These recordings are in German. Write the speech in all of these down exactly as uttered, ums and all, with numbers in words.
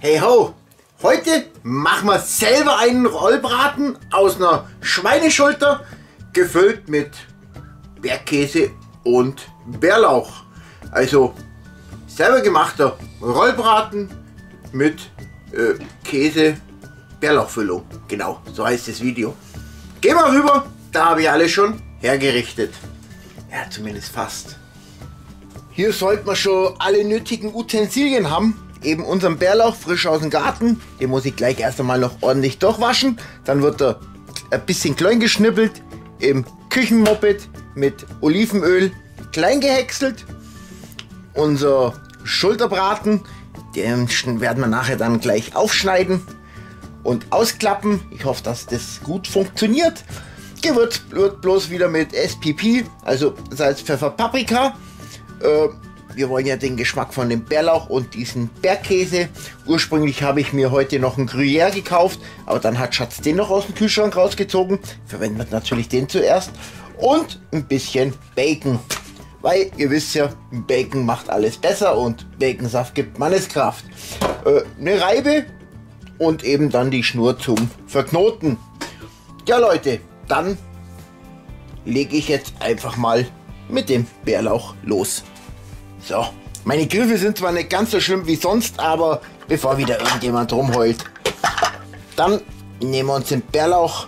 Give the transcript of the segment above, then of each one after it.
Hey ho! Heute machen wir selber einen Rollbraten aus einer Schweineschulter, gefüllt mit Bergkäse und Bärlauch. Also selber gemachter Rollbraten mit äh, Käse, Bärlauchfüllung. Genau, so heißt das Video. Gehen wir rüber, da habe ich alles schon hergerichtet. Ja, zumindest fast. Hier sollten wir schon alle nötigen Utensilien haben. Eben unseren Bärlauch frisch aus dem Garten. Den muss ich gleich erst einmal noch ordentlich durchwaschen. Dann wird er ein bisschen klein geschnippelt im Küchenmoped mit Olivenöl klein gehäckselt. Unser Schulterbraten, den werden wir nachher dann gleich aufschneiden und ausklappen. Ich hoffe, dass das gut funktioniert. Gewürzt wird bloß wieder mit S P P, also Salz, Pfeffer, Paprika. Äh, Wir wollen ja den Geschmack von dem Bärlauch und diesen Bergkäse. Ursprünglich habe ich mir heute noch einen Gruyère gekauft, aber dann hat Schatz den noch aus dem Kühlschrank rausgezogen. Verwenden wir natürlich den zuerst. Und ein bisschen Bacon. Weil ihr wisst ja, Bacon macht alles besser und Baconsaft gibt Manneskraft. Äh, eine Reibe und eben dann die Schnur zum Verknoten. Ja Leute, dann lege ich jetzt einfach mal mit dem Bärlauch los. So, meine Griffe sind zwar nicht ganz so schlimm wie sonst, aber bevor wieder irgendjemand rumheult, dann nehmen wir uns den Bärlauch.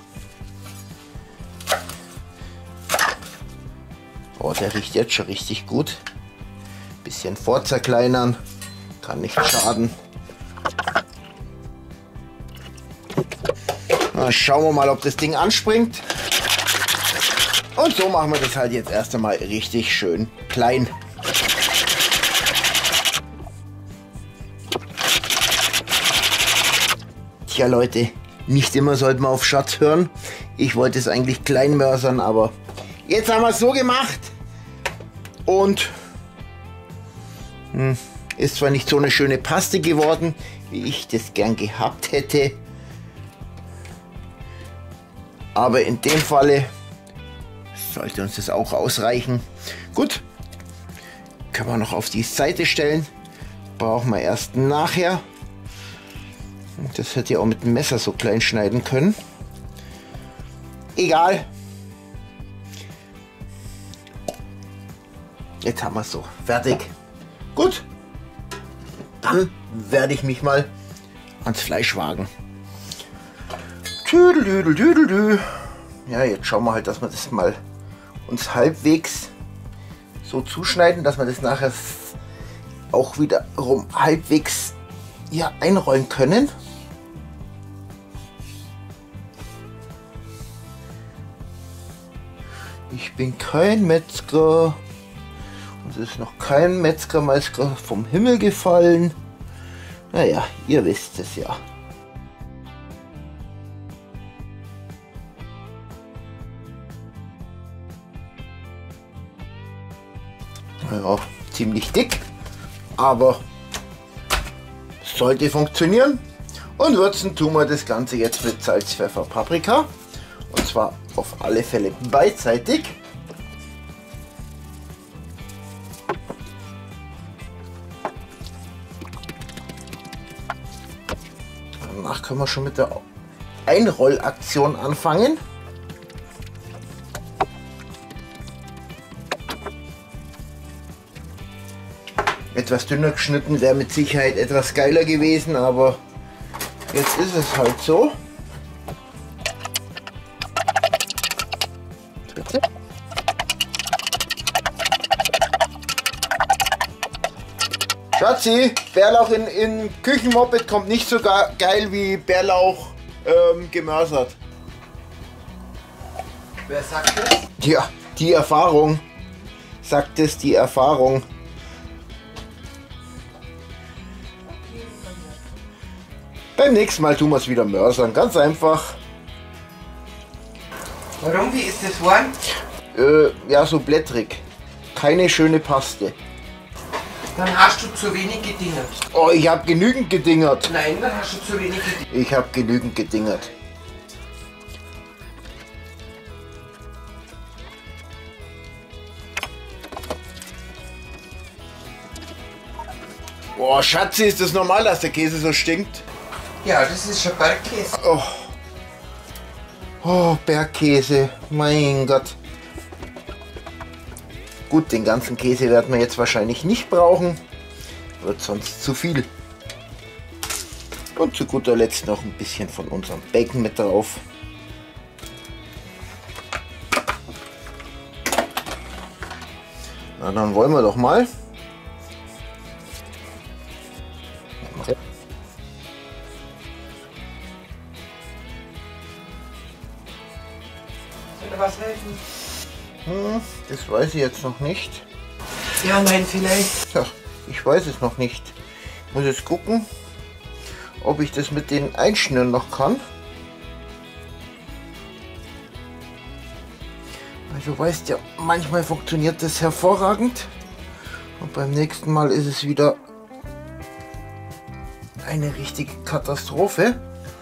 Oh, der riecht jetzt schon richtig gut. Bisschen vorzerkleinern, kann nicht schaden. Na, schauen wir mal, ob das Ding anspringt. Und so machen wir das halt jetzt erst einmal richtig schön klein. Tja Leute, nicht immer sollte man auf Schatz hören. Ich wollte es eigentlich klein mörsern, aber jetzt haben wir es so gemacht. Und hm, ist zwar nicht so eine schöne Paste geworden, wie ich das gern gehabt hätte. Aber in dem Falle sollte uns das auch ausreichen. Gut, können wir noch auf die Seite stellen. Brauchen wir erst nachher. Das hätte ich auch mit dem Messer so klein schneiden können. Egal. Jetzt haben wir es so. Fertig. Gut. Dann werde ich mich mal ans Fleisch wagen. Tüdelüdeldüdeldü. Ja, jetzt schauen wir halt, dass wir das mal uns halbwegs so zuschneiden, dass wir das nachher auch wiederum halbwegs ja, einrollen können. Ich bin kein Metzger. Es ist noch kein Metzgermeister vom Himmel gefallen. Naja, ihr wisst es ja. Ja, ziemlich dick, aber sollte funktionieren. Und würzen tun wir das Ganze jetzt mit Salz, Pfeffer, Paprika. Und zwar auf alle Fälle beidseitig. Danach können wir schon mit der Einrollaktion anfangen. Etwas dünner geschnitten wäre mit Sicherheit etwas geiler gewesen, aber jetzt ist es halt so. Schatzi, Bärlauch in, in Küchenmoped kommt nicht so geil wie Bärlauch ähm, gemörsert. Wer sagt das? Ja, die Erfahrung. Sagt es die Erfahrung. Beim nächsten Mal tun wir es wieder mörsern. Ganz einfach. Warum? Wie ist das geworden? Äh, ja, so blättrig. Keine schöne Paste. Dann hast du zu wenig gedingert. Oh, ich habe genügend gedingert. Nein, dann hast du zu wenig gedingert. Ich habe genügend gedingert. Boah, Schatzi, ist das normal, dass der Käse so stinkt? Ja, das ist schon Bergkäse. Oh. Oh, Bergkäse. Mein Gott. Gut, den ganzen Käse werden wir jetzt wahrscheinlich nicht brauchen. Wird sonst zu viel. Und zu guter Letzt noch ein bisschen von unserem Bacon mit drauf. Na, dann wollen wir doch mal. Soll dir was helfen? Hm, das weiß ich jetzt noch nicht. Ja, nein, vielleicht. Tja, ich weiß es noch nicht. Ich muss jetzt gucken, ob ich das mit den Einschnüren noch kann. Also weißt ja, manchmal funktioniert das hervorragend und beim nächsten Mal ist es wieder eine richtige Katastrophe.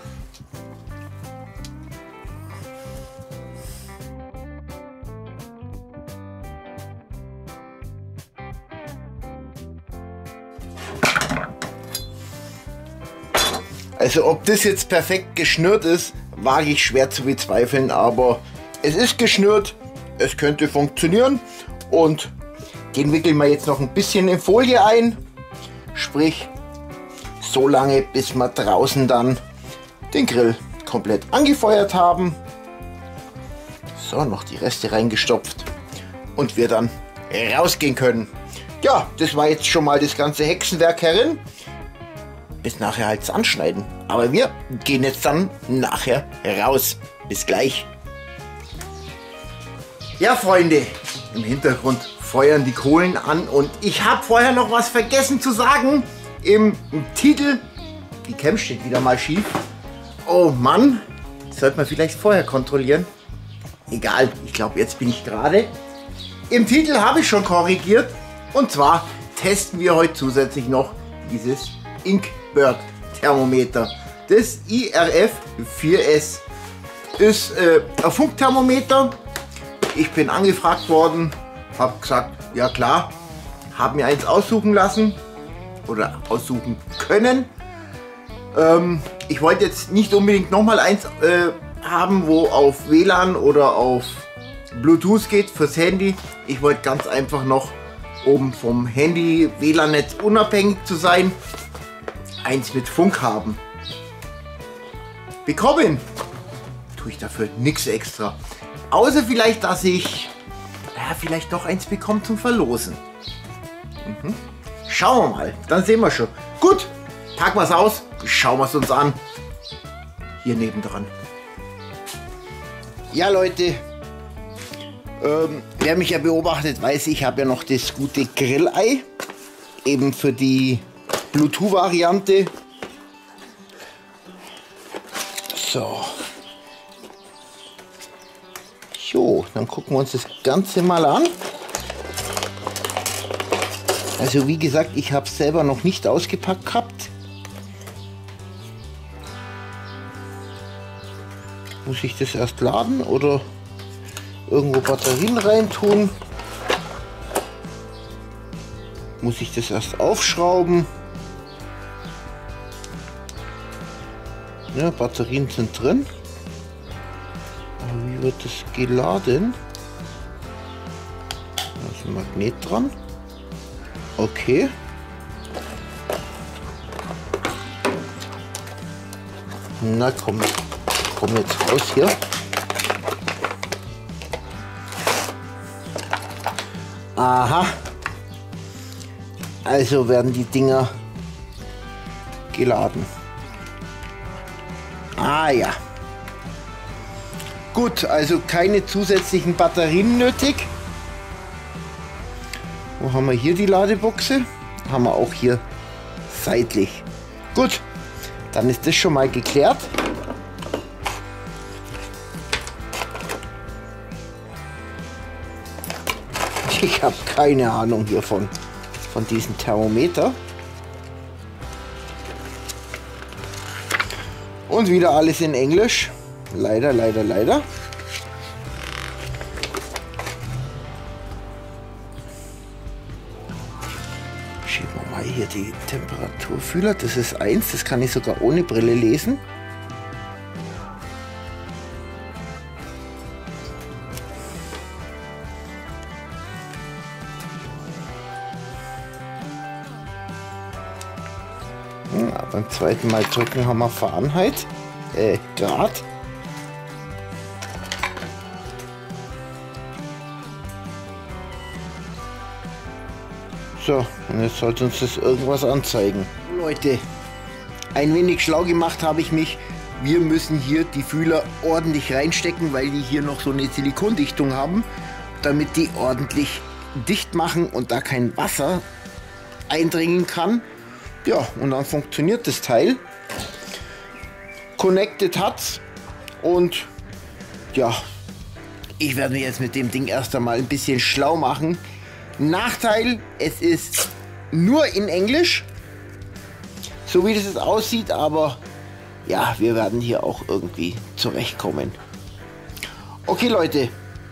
Also ob das jetzt perfekt geschnürt ist, wage ich schwer zu bezweifeln, aber es ist geschnürt, es könnte funktionieren und den wickeln wir jetzt noch ein bisschen in Folie ein, sprich so lange bis wir draußen dann den Grill komplett angefeuert haben. So, noch die Reste reingestopft und wir dann rausgehen können. Ja, das war jetzt schon mal das ganze Hexenwerk herin. Bis nachher halt anschneiden. Aber wir gehen jetzt dann nachher raus. Bis gleich. Ja, Freunde, im Hintergrund feuern die Kohlen an und ich habe vorher noch was vergessen zu sagen. Im, im Titel, die Cam steht wieder mal schief. Oh Mann, sollte man vielleicht vorher kontrollieren. Egal, ich glaube, jetzt bin ich gerade. Im Titel habe ich schon korrigiert. Und zwar testen wir heute zusätzlich noch dieses Inkbird Thermometer. Das I R F vier S ist äh, ein Funkthermometer. Ich bin angefragt worden, habe gesagt, ja klar, habe mir eins aussuchen lassen oder aussuchen können. Ähm, ich wollte jetzt nicht unbedingt noch mal eins äh, haben, wo auf W L A N oder auf Bluetooth geht fürs Handy. Ich wollte ganz einfach noch, um vom Handy W L A N-Netz unabhängig zu sein, eins mit Funk haben. Bekommen tue ich dafür nichts extra. Außer vielleicht, dass ich ja, vielleicht doch eins bekomme zum Verlosen. Mhm. Schauen wir mal, dann sehen wir schon. Gut, packen wir es aus, schauen wir es uns an. Hier nebendran. Ja Leute, ähm, wer mich ja beobachtet, weiß, ich habe ja noch das gute Grillei. Eben für die Bluetooth-Variante. So. Jo, dann gucken wir uns das Ganze mal an. Also wie gesagt, ich habe es selber noch nicht ausgepackt gehabt. Muss ich das erst laden oder irgendwo Batterien reintun? Muss ich das erst aufschrauben? Ja, Batterien sind drin. Aber wie wird das geladen? Da ist ein Magnet dran. Okay. Na komm, komm jetzt raus hier. Aha. Also werden die Dinger geladen. Ah ja. Gut, also keine zusätzlichen Batterien nötig. Wo haben wir hier die Ladebuchse? Haben wir auch hier seitlich. Gut, dann ist das schon mal geklärt. Ich habe keine Ahnung hiervon, von diesem Thermometer. Und wieder alles in Englisch. Leider, leider, leider. Schieben wir Mal hier die Temperaturfühler, das ist eins, das kann ich sogar ohne Brille lesen. Ja, beim zweiten Mal drücken haben wir Fahrenheit, äh, Grad. So, und jetzt sollte uns das irgendwas anzeigen. Leute, ein wenig schlau gemacht habe ich mich. Wir müssen hier die Fühler ordentlich reinstecken, weil die hier noch so eine Silikondichtung haben, damit die ordentlich dicht machen und da kein Wasser eindringen kann. Ja, und dann funktioniert das Teil. Connected hat's. Und ja, ich werde mich jetzt mit dem Ding erst einmal ein bisschen schlau machen. Nachteil, es ist nur in Englisch, so wie das jetzt aussieht, aber ja, wir werden hier auch irgendwie zurechtkommen. Okay Leute,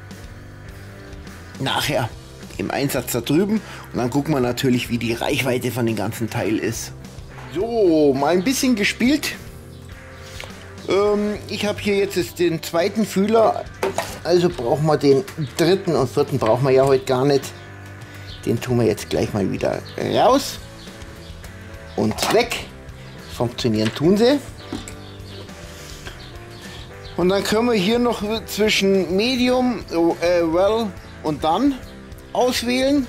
nachher im Einsatz da drüben und dann gucken wir natürlich, wie die Reichweite von dem ganzen Teil ist. So, mal ein bisschen gespielt. Ähm, ich habe hier jetzt den zweiten Fühler, also brauchen wir den dritten und vierten brauchen wir ja heute gar nicht. Den tun wir jetzt gleich mal wieder raus und weg. Funktionieren tun sie. Und dann können wir hier noch zwischen Medium, äh, Well und dann auswählen.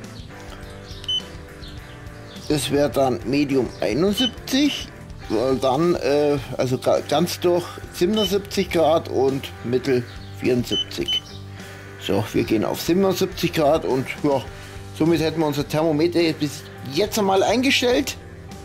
Das wäre dann Medium einundsiebzig, dann äh, also ganz durch siebenundsiebzig Grad und Mittel vierundsiebzig. So, wir gehen auf siebenundsiebzig Grad und ja, somit hätten wir unser Thermometer bis jetzt einmal eingestellt.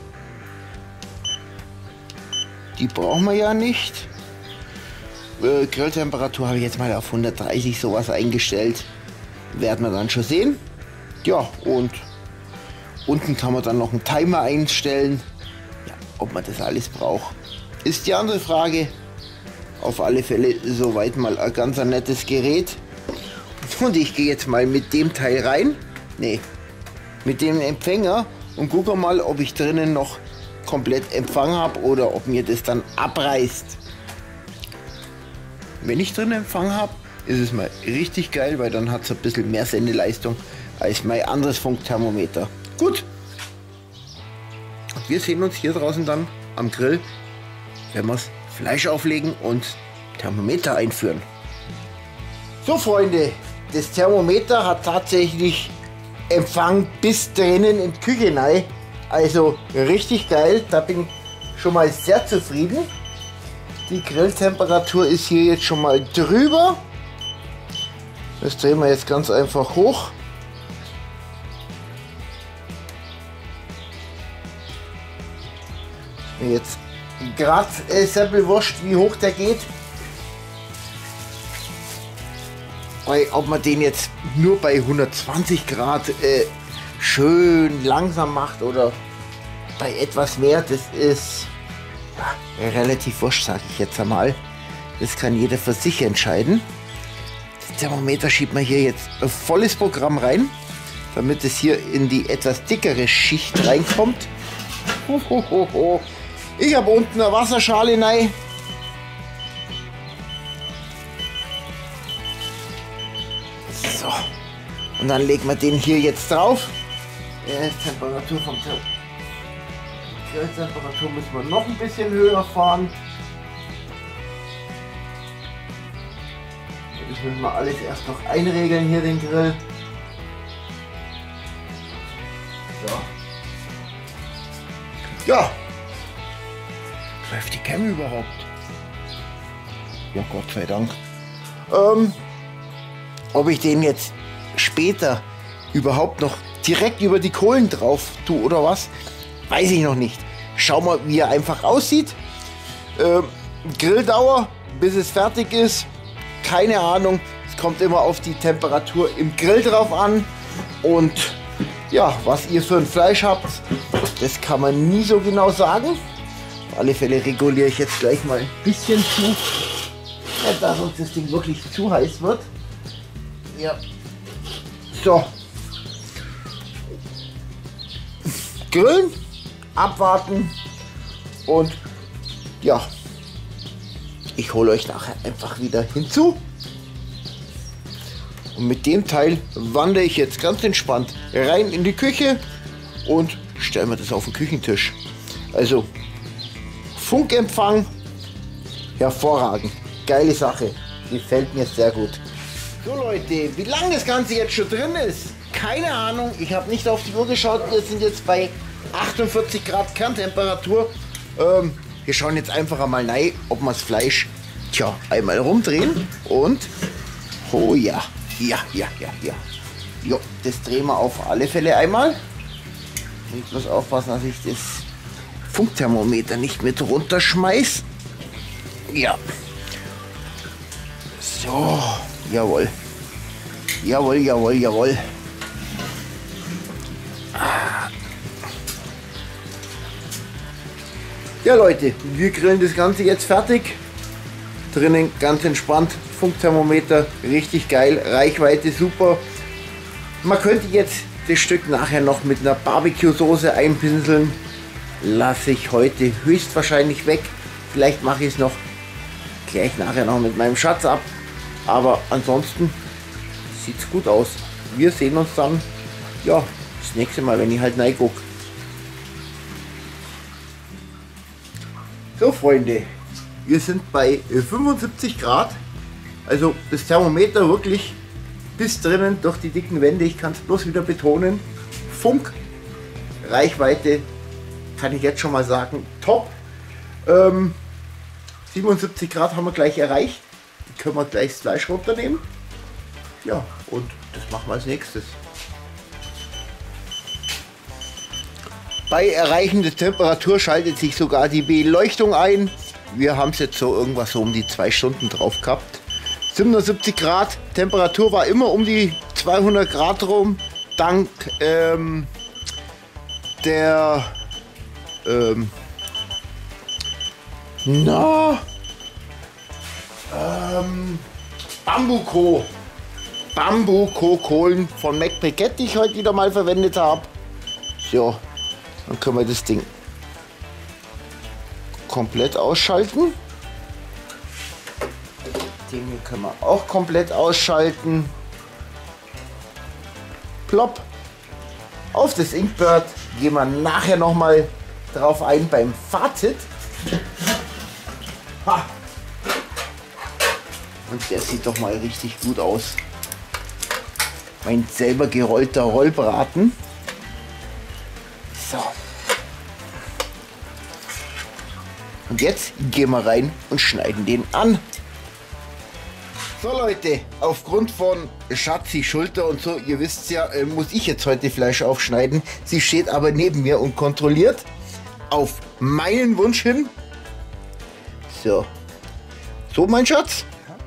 Die brauchen wir ja nicht. Äh, Grilltemperatur habe ich jetzt mal auf hundertdreißig sowas eingestellt. Werden wir dann schon sehen. Ja, und unten kann man dann noch einen Timer einstellen. Ja, ob man das alles braucht, ist die andere Frage. Auf alle Fälle soweit mal ein ganz ein nettes Gerät. Und ich gehe jetzt mal mit dem Teil rein. Nee, mit dem Empfänger und gucke mal, ob ich drinnen noch komplett Empfang habe oder ob mir das dann abreißt. Wenn ich drinnen Empfang habe, ist es mal richtig geil, weil dann hat es ein bisschen mehr Sendeleistung als mein anderes Funkthermometer. Gut, wir sehen uns hier draußen dann am Grill, wenn wir das Fleisch auflegen und Thermometer einführen. So Freunde, das Thermometer hat tatsächlich Empfang bis drinnen in die Küche rein. Also richtig geil, da bin ich schon mal sehr zufrieden. Die Grilltemperatur ist hier jetzt schon mal drüber. Das drehen wir jetzt ganz einfach hoch. Mir jetzt gerade äh, sehr wurscht, wie hoch der geht. Weil ob man den jetzt nur bei hundertzwanzig Grad äh, schön langsam macht oder bei etwas mehr, das ist ja, relativ wurscht, sage ich jetzt einmal. Das kann jeder für sich entscheiden. Das Thermometer schiebt man hier jetzt ein volles Programm rein, damit es hier in die etwas dickere Schicht reinkommt. Hohoho. Ich habe unten eine Wasserschale rein. So, und dann legen wir den hier jetzt drauf. Äh, Temperatur vom Ter Temperatur müssen wir noch ein bisschen höher fahren. Das müssen wir alles erst noch einregeln hier, den Grill. So. Ja. Läuft die Cam überhaupt? Ja, Gott sei Dank. Ähm, ob ich den jetzt später überhaupt noch direkt über die Kohlen drauf tue oder was, weiß ich noch nicht. Schau mal, wie er einfach aussieht. Ähm, Grilldauer, bis es fertig ist, keine Ahnung. Es kommt immer auf die Temperatur im Grill drauf an. Und ja, was ihr für ein Fleisch habt, das kann man nie so genau sagen. Auf alle Fälle reguliere ich jetzt gleich mal ein bisschen zu, ja, dass uns das Ding wirklich zu heiß wird. Ja. So. grillen, abwarten und ja, ich hole euch nachher einfach wieder hinzu. Und mit dem Teil wandere ich jetzt ganz entspannt rein in die Küche und stelle mir das auf den Küchentisch. Also Funkempfang, hervorragend, geile Sache, gefällt mir sehr gut. So Leute, wie lange das Ganze jetzt schon drin ist, keine Ahnung, ich habe nicht auf die Uhr geschaut, wir sind jetzt bei achtundvierzig Grad Kerntemperatur. Ähm, wir schauen jetzt einfach einmal rein, ob wir das Fleisch, tja, einmal rumdrehen und, oh ja, ja, ja, ja, ja. Jo, das drehen wir auf alle Fälle einmal. Ich muss aufpassen, dass ich das Funkthermometer nicht mit runterschmeiß. Ja. So, jawohl. Jawohl, jawohl, jawohl. Ah. Ja Leute, wir grillen das Ganze jetzt fertig. Drinnen ganz entspannt, Funkthermometer, richtig geil, Reichweite super. Man könnte jetzt das Stück nachher noch mit einer Barbecue-Soße einpinseln. Lasse ich heute höchstwahrscheinlich weg. Vielleicht mache ich es noch gleich nachher noch mit meinem Schatz ab. Aber ansonsten sieht es gut aus. Wir sehen uns dann, ja, das nächste Mal, wenn ich halt reingucke. So Freunde, wir sind bei fünfundsiebzig Grad. Also das Thermometer wirklich bis drinnen durch die dicken Wände. Ich kann es bloß wieder betonen. Funk, Reichweite, kann ich jetzt schon mal sagen, top. Ähm, siebenundsiebzig Grad haben wir gleich erreicht. Die können wir gleich das Fleisch runternehmen. Ja, und das machen wir als nächstes. Bei Erreichen der Temperatur schaltet sich sogar die Beleuchtung ein. Wir haben es jetzt so irgendwas so um die zwei Stunden drauf gehabt. siebenundsiebzig Grad, Temperatur war immer um die zweihundert Grad rum. Dank ähm, der ähm, na ähm, Bambuco Bambuco Kohlen von MacBriquette, die ich heute wieder mal verwendet habe. So, dann können wir das Ding komplett ausschalten. Den hier können wir auch komplett ausschalten. Plopp. Auf das Inkbird gehen wir nachher noch mal drauf ein beim Fazit. Ha. Und der sieht doch mal richtig gut aus. Mein selber gerollter Rollbraten. So. Und jetzt gehen wir rein und schneiden den an. So Leute, aufgrund von Schatzi Schulter und so, ihr wisst ja, äh, muss ich jetzt heute Fleisch aufschneiden. Sie steht aber neben mir und kontrolliert auf meinen Wunsch hin. So. So, mein Schatz.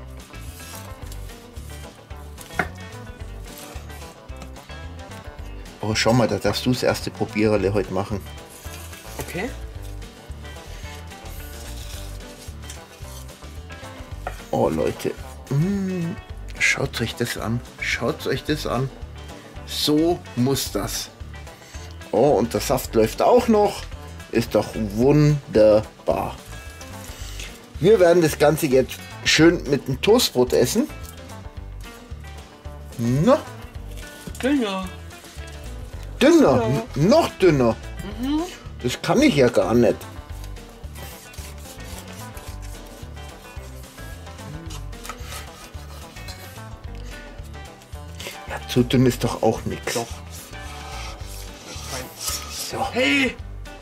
Oh, schau mal, da darfst du das erste Probiererle heute machen. Okay. Oh, Leute. Mmh. Schaut euch das an. Schaut euch das an. So muss das. Oh, und der Saft läuft auch noch. Ist doch wunderbar. Wir werden das Ganze jetzt schön mit einem Toastbrot essen. Na? Dünner. Dünner? Ja. N- noch dünner? Mhm. Das kann ich ja gar nicht. Ja, zu dünn ist doch auch nichts. Doch. So. Hey!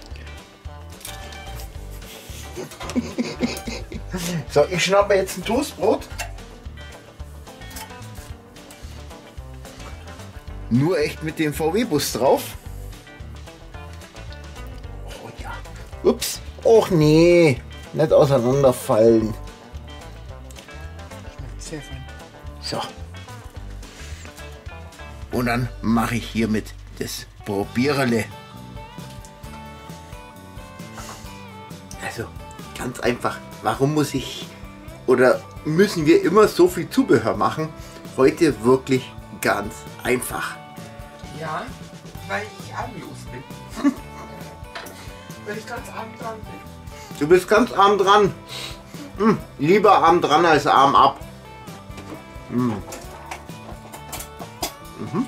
So, ich schnappe jetzt ein Toastbrot. Nur echt mit dem V W-Bus drauf. Oh ja. Ups. Och nee. Nicht auseinanderfallen. Sehr fein. So. Und dann mache ich hiermit das Probiererle. Also, ganz einfach. Warum muss ich oder müssen wir immer so viel Zubehör machen? Heute wirklich ganz einfach. Ja, weil ich arglos bin. Wenn ich ganz arm dran bin. Du bist ganz arm dran. Hm, lieber arm dran als arm ab. Hm. Mhm.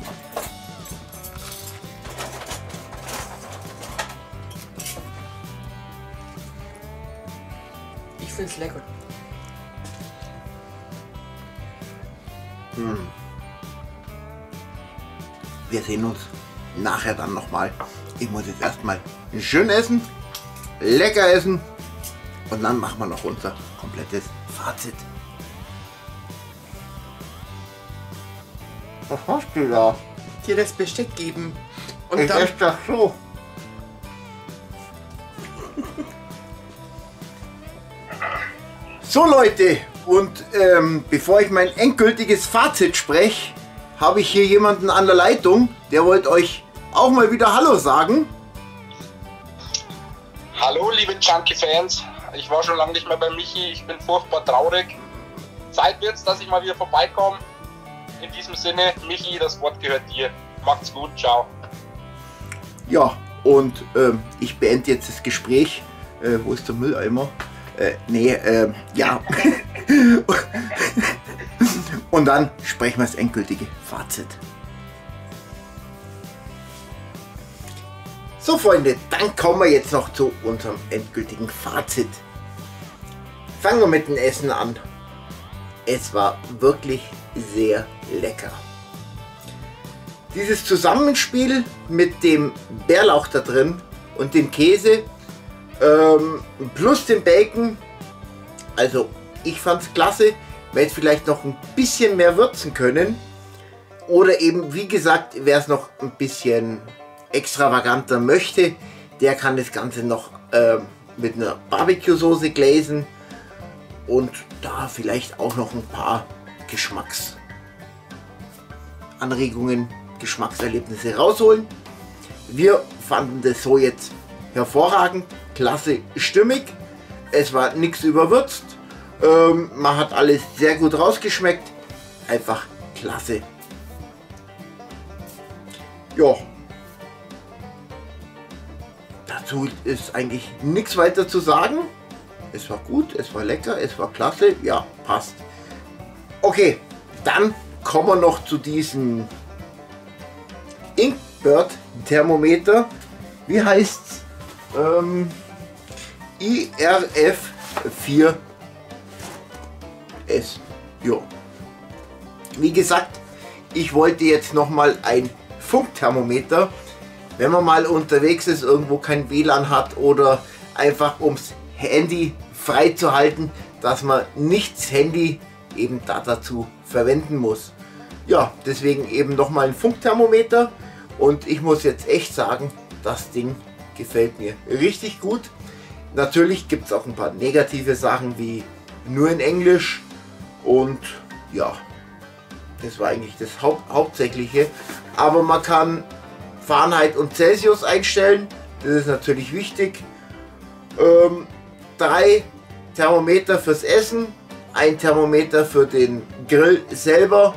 Ich find's lecker. Hm. Wir sehen uns nachher dann nochmal. Ich muss jetzt erstmal schön essen, lecker essen und dann machen wir noch unser komplettes Fazit. Was hast du da? Dir das Besteck geben. Und Ich dann. esse das so. So Leute, und ähm, bevor ich mein endgültiges Fazit spreche, habe ich hier jemanden an der Leitung, der wollte euch auch mal wieder Hallo sagen. Hallo liebe Junkie-Fans, ich war schon lange nicht mehr bei Michi, ich bin furchtbar traurig. Zeit wird's, dass ich mal wieder vorbeikomme. In diesem Sinne, Michi, das Wort gehört dir. Macht's gut, ciao. Ja, und ähm, ich beende jetzt das Gespräch. Äh, wo ist der Mülleimer? Äh, nee, äh, ja. Und dann sprechen wir das endgültige Fazit. So Freunde, dann kommen wir jetzt noch zu unserem endgültigen Fazit. Fangen wir mit dem Essen an. Es war wirklich sehr lecker. Dieses Zusammenspiel mit dem Bärlauch da drin und dem Käse ähm, plus dem Bacon, also ich fand es klasse. Wir hätten vielleicht noch ein bisschen mehr würzen können oder eben wie gesagt, wer es noch ein bisschen extravaganter möchte, der kann das Ganze noch äh, mit einer Barbecue-Soße gläsen und da vielleicht auch noch ein paar Geschmacksanregungen, Geschmackserlebnisse rausholen. Wir fanden das so jetzt hervorragend, klasse, stimmig. Es war nichts überwürzt. Ähm, man hat alles sehr gut rausgeschmeckt. Einfach klasse. Ja. Dazu ist eigentlich nichts weiter zu sagen. Es war gut, es war lecker, es war klasse. Ja, passt. Okay, dann kommen wir noch zu diesem Inkbird Thermometer. Wie heißt's? Ähm, I R F vier S. Jo. Wie gesagt, ich wollte jetzt noch mal ein Funkthermometer, wenn man mal unterwegs ist, irgendwo kein W L A N hat oder einfach ums Handy frei zu halten, dass man nicht das Handy eben da dazu verwenden muss. Ja, deswegen eben noch mal ein Funkthermometer und ich muss jetzt echt sagen, das Ding gefällt mir richtig gut. Natürlich gibt es auch ein paar negative Sachen wie nur in Englisch und ja, das war eigentlich das Haupt Hauptsächliche. Aber man kann Fahrenheit und Celsius einstellen, das ist natürlich wichtig. Ähm, drei Thermometer fürs Essen, ein Thermometer für den Grill selber.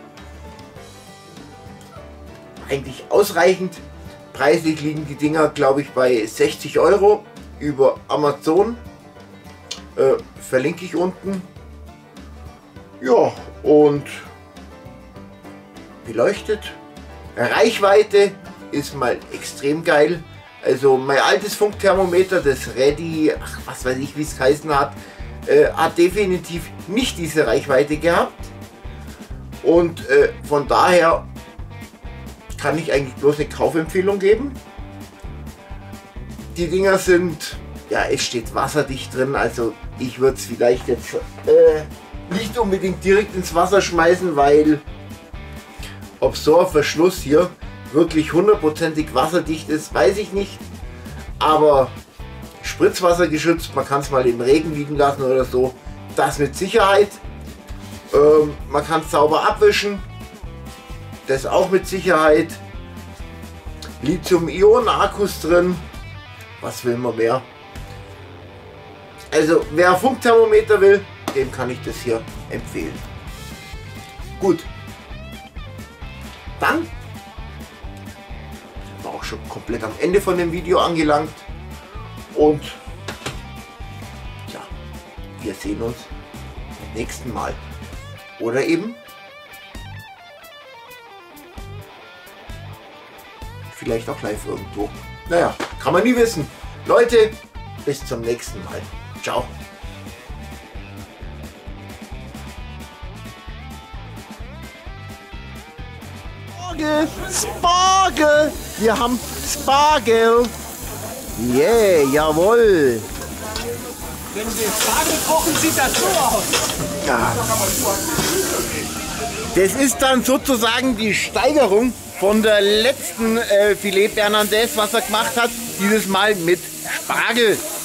Eigentlich ausreichend. Preislich liegen die Dinger, glaube ich, bei sechzig Euro über Amazon. Äh, verlinke ich unten. Ja, und beleuchtet. Reichweite ist mal extrem geil. Also mein altes Funkthermometer, das Ready, ach, was weiß ich, wie es geheißen hat, äh, hat definitiv nicht diese Reichweite gehabt. Und äh, von daher kann ich eigentlich bloß eine Kaufempfehlung geben. Die Dinger sind, ja, es steht wasserdicht drin, also ich würde es vielleicht jetzt äh, nicht unbedingt direkt ins Wasser schmeißen, weil ob so ein Verschluss hier wirklich hundertprozentig wasserdicht ist, weiß ich nicht. Aber Spritzwasser geschützt, man kann es mal im Regen liegen lassen oder so, das mit Sicherheit. Ähm, man kann es sauber abwischen, das auch mit Sicherheit. Lithium-Ionen-Akkus drin, was will man mehr? Also wer Funkthermometer will, dem kann ich das hier empfehlen. Gut, dann war auch schon komplett am Ende von dem Video angelangt Und ja, wir sehen uns beim nächsten Mal. Oder eben vielleicht auch live irgendwo. Naja, kann man nie wissen. Leute, bis zum nächsten Mal. Ciao. Spargel, Spargel. Wir haben Spargel. Yeah, jawohl. Wenn wir Spargel kochen, sieht das so aus. Ja. Das ist dann sozusagen die Steigerung von der letzten äh, Filet Bernardès, was er gemacht hat. Dieses Mal mit Spargel.